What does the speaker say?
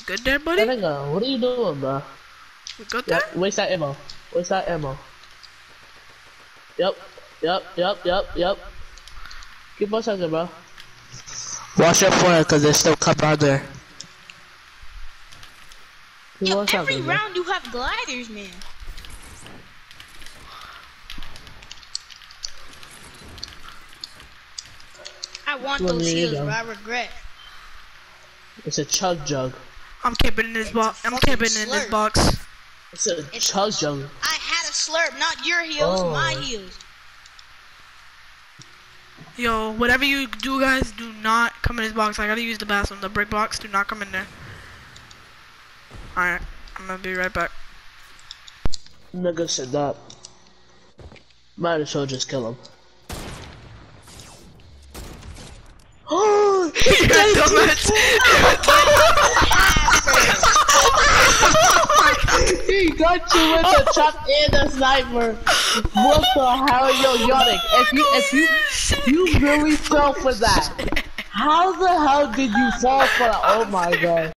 good there, buddy? Nigga, what are you doing, bro? We good there? Yep, waste that ammo. Waste that ammo. Yep. Keep on second, bro. Watch out for it, cause there's still cup out there. Yo, every round you have gliders, man. I want those heals, but I regret. It's a chug jug. I'm camping in this box. I'm camping in this box. It's a chug jug. I had a slurp, not your heals, my heals. Yo, whatever you do, guys, do not come in this box. I gotta use the bathroom. The brick box, do not come in there. Alright, I'm gonna be right back. Nigga said that. Might as well just kill him. Oh, You're dumbass. He got you with the chop and the sniper. What the hell, yo, Yannick? If you really fell for that, how the hell did you fall for that? Oh my god.